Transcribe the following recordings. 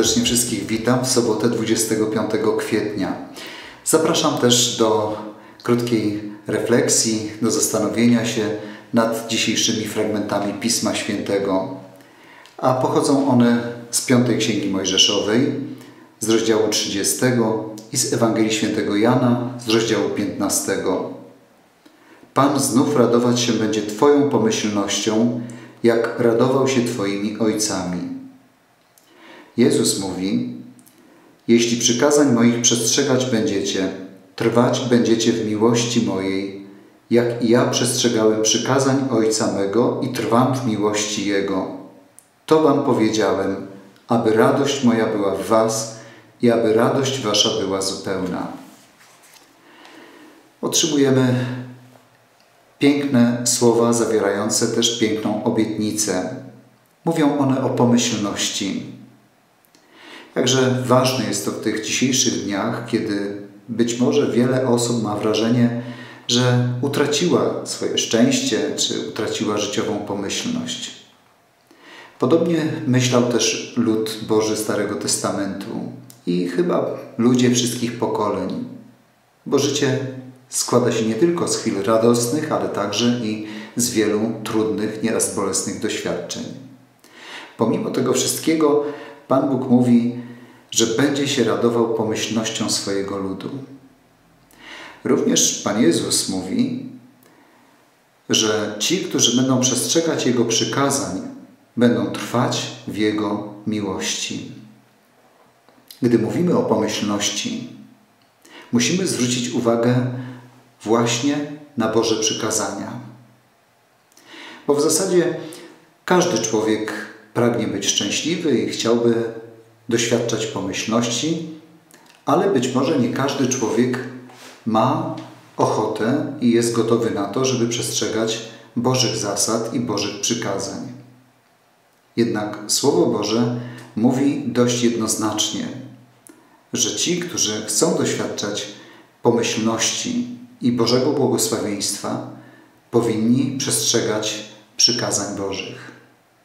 serdecznie wszystkich witam w sobotę 25 kwietnia. Zapraszam też do krótkiej refleksji, do zastanowienia się nad dzisiejszymi fragmentami Pisma Świętego. A pochodzą one z 5 Księgi Mojżeszowej, z rozdziału 30 i z Ewangelii Świętego Jana, z rozdziału 15. Pan znów radować się będzie Twoją pomyślnością, jak radował się Twoimi ojcami. Jezus mówi: jeśli przykazań moich przestrzegać będziecie, trwać będziecie w miłości mojej, jak i ja przestrzegałem przykazań Ojca mego i trwam w miłości Jego. To wam powiedziałem, aby radość moja była w was i aby radość wasza była zupełna. Otrzymujemy piękne słowa zawierające też piękną obietnicę. Mówią one o pomyślności. Jakże ważne jest to w tych dzisiejszych dniach, kiedy być może wiele osób ma wrażenie, że utraciła swoje szczęście, czy utraciła życiową pomyślność. Podobnie myślał też lud Boży Starego Testamentu i chyba ludzie wszystkich pokoleń, bo życie składa się nie tylko z chwil radosnych, ale także i z wielu trudnych, nieraz bolesnych doświadczeń. Pomimo tego wszystkiego Pan Bóg mówi, że będzie się radował pomyślnością swojego ludu. Również Pan Jezus mówi, że ci, którzy będą przestrzegać Jego przykazań, będą trwać w Jego miłości. Gdy mówimy o pomyślności, musimy zwrócić uwagę właśnie na Boże przykazania. Bo w zasadzie każdy człowiek pragnie być szczęśliwy i chciałby doświadczać pomyślności, ale być może nie każdy człowiek ma ochotę i jest gotowy na to, żeby przestrzegać Bożych zasad i Bożych przykazań. Jednak Słowo Boże mówi dość jednoznacznie, że ci, którzy chcą doświadczać pomyślności i Bożego błogosławieństwa, powinni przestrzegać przykazań Bożych.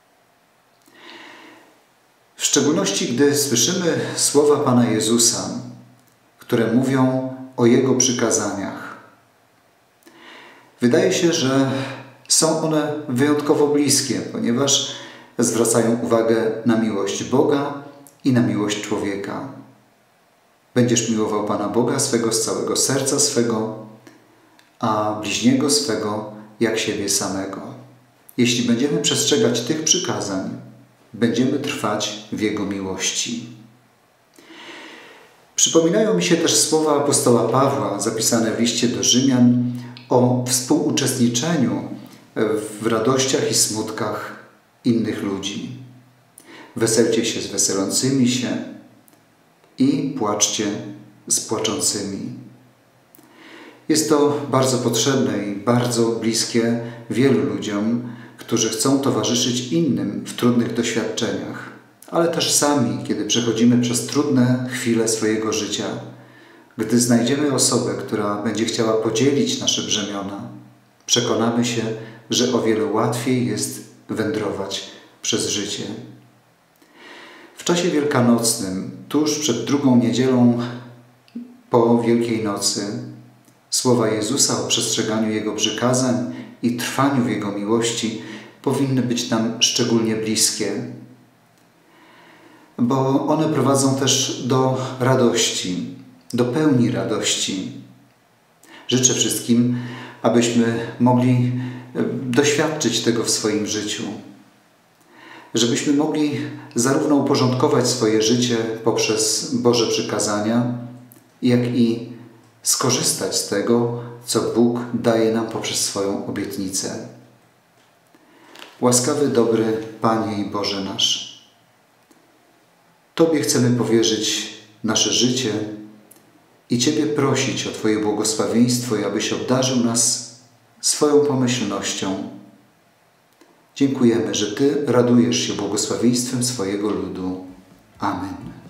W szczególności, gdy słyszymy słowa Pana Jezusa, które mówią o Jego przykazaniach. Wydaje się, że są one wyjątkowo bliskie, ponieważ zwracają uwagę na miłość Boga i na miłość człowieka. Będziesz miłował Pana Boga swego z całego serca swego, a bliźniego swego jak siebie samego. Jeśli będziemy przestrzegać tych przykazań, będziemy trwać w Jego miłości. Przypominają mi się też słowa apostoła Pawła zapisane w liście do Rzymian o współuczestniczeniu w radościach i smutkach innych ludzi. Weselcie się z weselącymi się i płaczcie z płaczącymi. Jest to bardzo potrzebne i bardzo bliskie wielu ludziom, którzy chcą towarzyszyć innym w trudnych doświadczeniach, ale też sami, kiedy przechodzimy przez trudne chwile swojego życia, gdy znajdziemy osobę, która będzie chciała podzielić nasze brzemiona, przekonamy się, że o wiele łatwiej jest wędrować przez życie. W czasie wielkanocnym, tuż przed drugą niedzielą po Wielkiej Nocy, słowa Jezusa o przestrzeganiu Jego przykazań i trwaniu w Jego miłości powinny być nam szczególnie bliskie, bo one prowadzą też do radości, do pełni radości. Życzę wszystkim, abyśmy mogli doświadczyć tego w swoim życiu, żebyśmy mogli zarówno uporządkować swoje życie poprzez Boże przykazania, jak i skorzystać z tego, co Bóg daje nam poprzez swoją obietnicę. Łaskawy, dobry Panie i Boże nasz, Tobie chcemy powierzyć nasze życie i Ciebie prosić o Twoje błogosławieństwo i abyś obdarzył nas swoją pomyślnością. Dziękujemy, że Ty radujesz się błogosławieństwem swojego ludu. Amen.